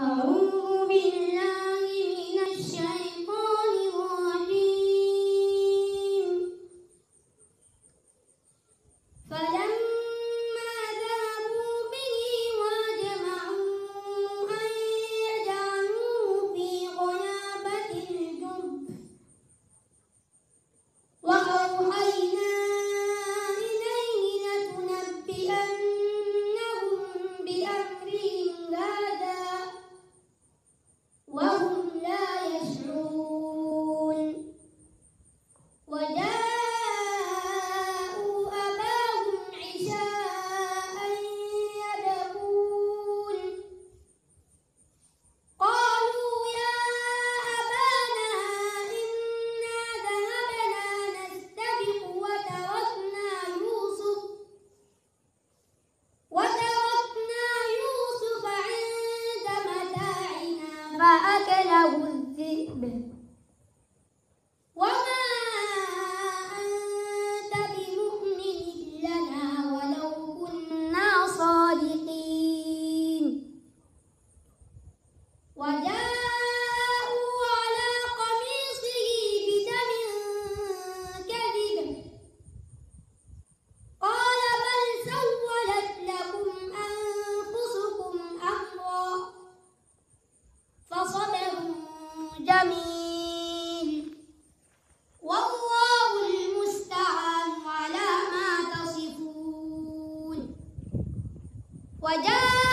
أعوذ بالله من الشيطان الرجيم. فلما ذهبوا به وأجمعوا أن يجعلوه في غيابة الجب وأوحينا إليه لتنبئنهم بأمرهم هذا وهم لا يشعرون. وجاءوا أباهم عشاء يبكون. قالوا يا أبانا إنا ذهبنا نستبق وتركنا يوسف عند متاعنا فأكله الذئب وما أنت بمؤمن لنا ولو كنا صادقين. وجاءوا على قميصه بدم كذب قال بل سولت لكم أنفسكم أمرا فصبر جميل والله المستعان على ما تصفون.